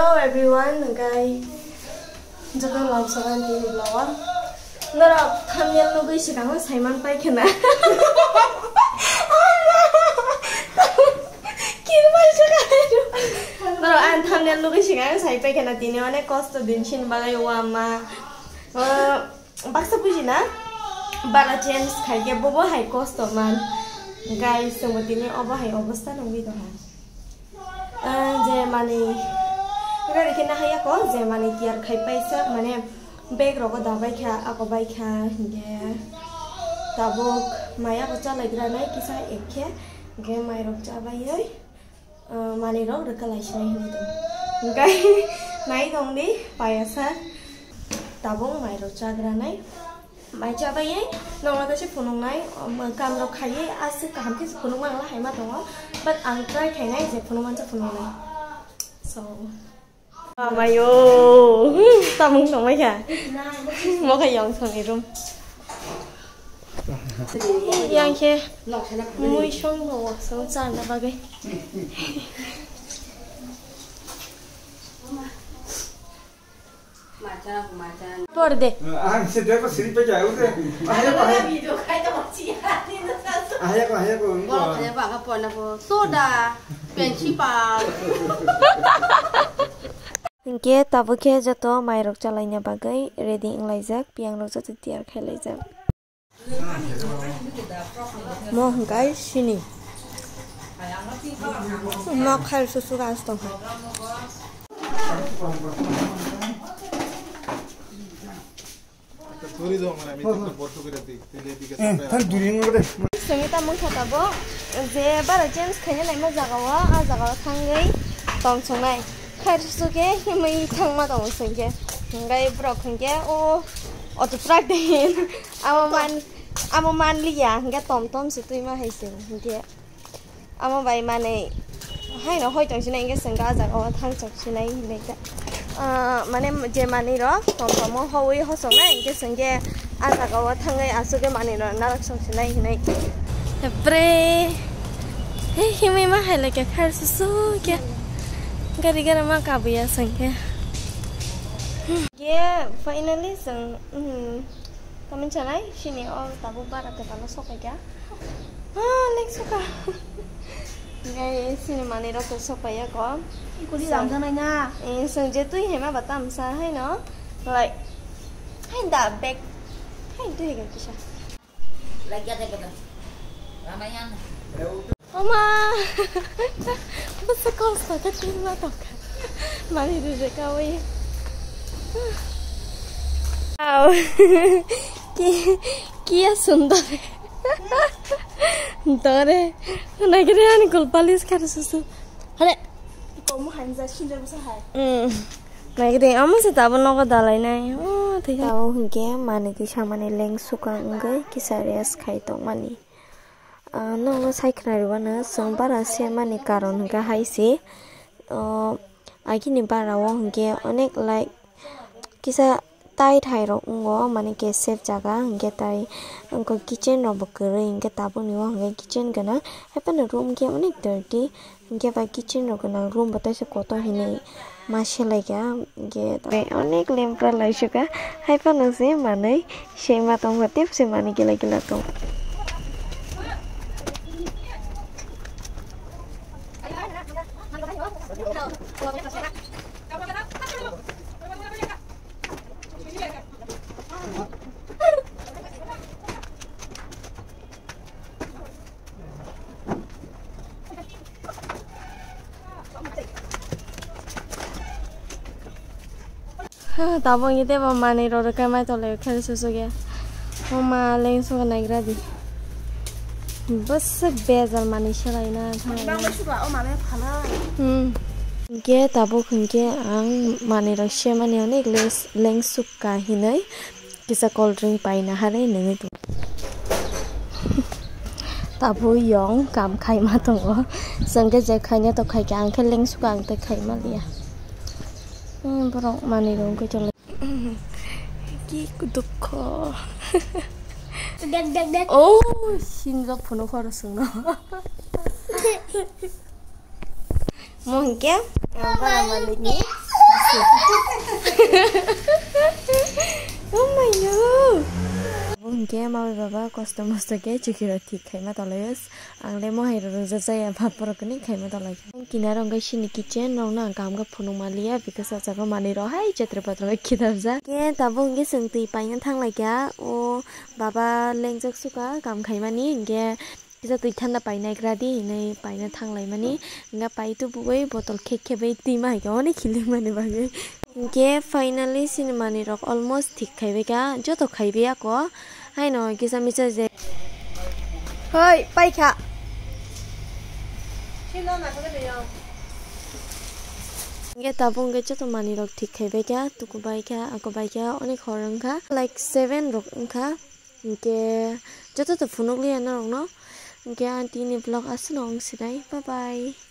Hello everyone, guys. Jangan langsung di vlog. Nara thumbnail lo guys sekarang Simon Pai kena. Kira juga itu. Nara an thumbnail lo guys sekarang Simon Pai kena tini mana cost din shin bagai wama. Baksa puji na. Bara James kayak bobo high cost man. Guys, semua tini oba high obasta nunggu itu kan. Mani Rari kena haya ko je mani tiar khai paisa mane bag rogo dabai kha ako bai kha ge tabok maya ko chalai gra nai kisa ekhe ge mai rok cha bai oi mani rok rekalai sai ni to gai nai dong di payasa tabong mai rok cha gra nai mai cha bai ai nong la se phunong nai kam rok khai as kam ke phunong mang la hai ma dong but ang try khai nai je phunong man cha phunong nai so Mayo, tao muốn đồng mấy cả, mua cái dòng thằng này luôn. Yang kia, mũi sông hồ sông tràn là bao cái. Tôi đây. Anh sẽ để có xử lý bây giờ không thế? Anh video khai cho chị à? Ayah kau. Wah, saya bang apa nak soda, pensi pa. Ke tabu ke jato mai rok chalainya bagai ready inglajak piang rok jato tiar khailajak mo guys sini mo khal susu gas tong Sengita mung khatabo je bara James khanya nai ma jagawa a jagawa thangai tong songnai khai suke himai thangma dong sengke ngai brok khenge o auto track den amaman liya ngai tom si tuima haising nge ama bai mane hai no hoi tong sinai nge sengga ja o thang chok sinai neka mane je mani ro tom mo hoi ho songnai nge sengge a ja ga thangai asuke mani ro narak chok sinai hinai pre himai ma haile ke khai su ke gara-gara mah kabuya sengke. Yeah, finally seng. Kamu canai sini oh tabu barat ke kalau sok ya. Lek suka. Guys, sini mani ro ke sok ya ko. Ikut di dalam sana nya. Seng je tu hema batam sa hai no. Like hai da bag. Hai tu hega kisah. Lagi ada kita. Ramaian. Oma, masa kau setakat lima toka, mari duduk kawin. Wow, kia sundar, dore, nak kira ni kulpalis kar susu. Hale, Kamu hanza shinda bisa hai. nak kira amu se tabu nogo dalai nai. Oh, tidak. Tahu hingga mana di sana ni leng suka enggak kisah rias kai tong mani. No saiknariwana songbara semani karon ga haisi agini bara wonge onek like kisa tai thai ro ngo mane ke save jaga nge tai ko kitchen ro bokre nge tabu ni wonge kitchen gana happen room ge onek dirty nge ba kitchen ro gana room batai se koto hini mashelai ga nge onek lempra laisuka happen se mane shema tong tip se mane gila tong Tabong itu apa mana ro kamai tole khel susu ge oma leng so nai gradi bas bezal mani shalai na Bang suka oh mana phala. Ge tabo khunge ang mani ro she mani onek leng suka hinai kisa cold drink paina hare nengi tu tabo yong kam khai ma tongo sangge je khanya to khai ang khel leng suka ang te khai ma lia borok mani ro ko chole ki kudukho Deg. oh sinjok phono khoro sungno mo hingke bara malik ni sih. Oh my god. Mungkin mau baba customer ke cikir tik kayak mata leus. Angle mau hire roza saya bapor kini kayak mata lagi. Kina rongga sini kitchen rongna angka amga puno malia because aja mani rohai jatra patra kita za. Ke tabung ke sengti paina thang lagi ya. Oh baba lengjak suka kam kayak mani ke kita tuh tanda paina gradi ini paina thang lagi mani. Enggak pai tu buai botol keke bai timah ya. Oni kilim mani bagai. Ke finally sini mani rok almost tik kayak bega. Joto kayak bega ko. Hai no, kisah misal je. Hoi, pai kak. Sila nak kau dia. Nggak tabung ke joto mani rok tik kayak bega. Tuku baik ya, aku baik ya. Onik orang ka, like 7 rok ka. Nggak joto tu funuk lian orang no. Nggak anti ni vlog asal orang sidai. Bye bye.